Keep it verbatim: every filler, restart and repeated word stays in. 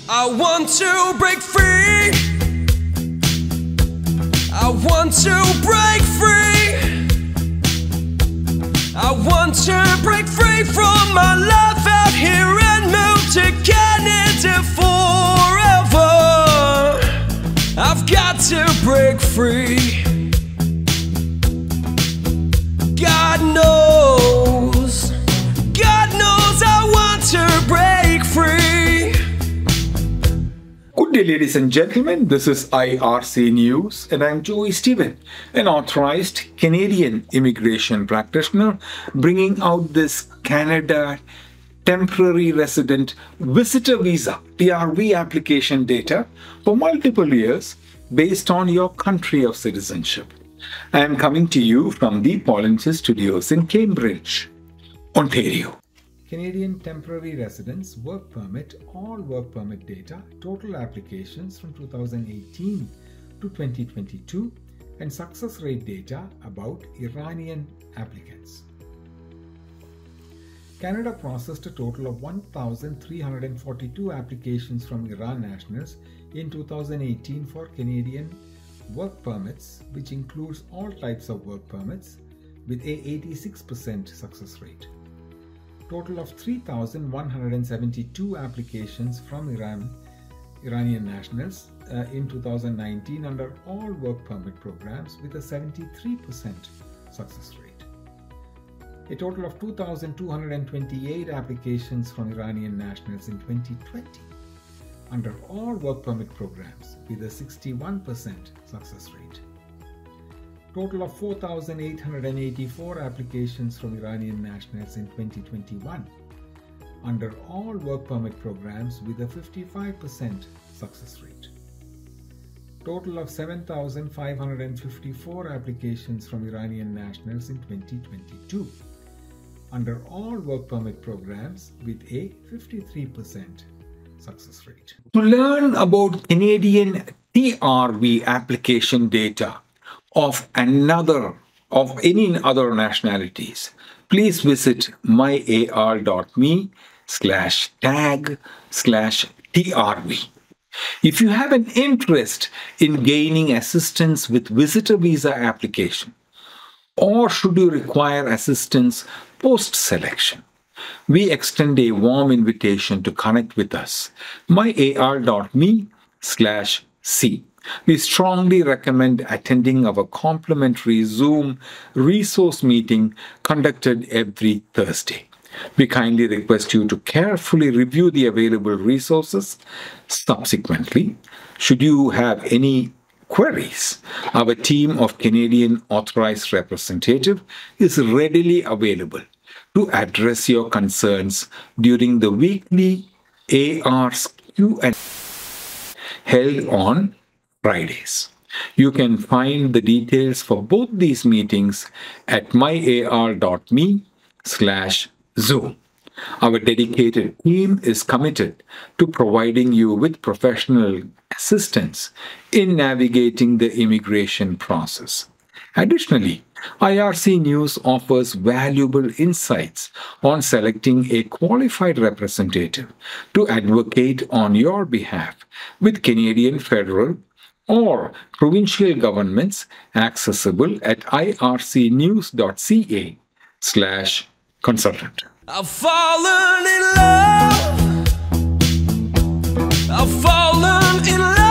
I want to break free. I want to break free. I want to break free from my life out here and move to Canada forever. I've got to break free. God knows, God knows I want to break free. Good day, ladies and gentlemen. This is I R C News, and I'm Joey Stephen, an authorized Canadian immigration practitioner, bringing out this Canada Temporary Resident Visitor Visa T R V application data for multiple years based on your country of citizenship. I am coming to you from the Polinsys studios in Cambridge, Ontario. Canadian Temporary Residence Work Permit, all work permit data, total applications from two thousand eighteen to twenty twenty-two, and success rate data about Iranian applicants. Canada processed a total of one thousand three hundred forty-two applications from Iran nationals in two thousand eighteen for Canadian work permits, which includes all types of work permits, with a eighty-six percent success rate. Total of three thousand one hundred seventy-two applications from Iran, Iranian nationals uh, in two thousand nineteen under all work permit programs with a seventy-three percent success rate. A total of two thousand two hundred twenty-eight applications from Iranian nationals in twenty twenty under all work permit programs with a sixty-one percent success rate. Total of four thousand eight hundred eighty-four applications from Iranian nationals in twenty twenty-one under all work permit programs with a fifty-five percent success rate. Total of seven thousand five hundred fifty-four applications from Iranian nationals in twenty twenty-two under all work permit programs with a fifty-three percent success rate. To learn about Canadian T R V application data of another of any other nationalities, please visit myar.me slash tag slash TRV. If you have an interest in gaining assistance with visitor visa application, or should you require assistance post-selection, we extend a warm invitation to connect with us. myar.me slash C. We strongly recommend attending our complimentary Zoom resource meeting conducted every Thursday. We kindly request you to carefully review the available resources. Subsequently, should you have any queries, our team of Canadian authorized representative is readily available to address your concerns during the weekly A R's Q and A held on Fridays. You can find the details for both these meetings at myar.me slash Zoom. Our dedicated team is committed to providing you with professional assistance in navigating the immigration process. Additionally, I R C News offers valuable insights on selecting a qualified representative to advocate on your behalf with Canadian federal or provincial governments, accessible at ircnews.ca slash consultant. I've fallen in love. I've fallen in love.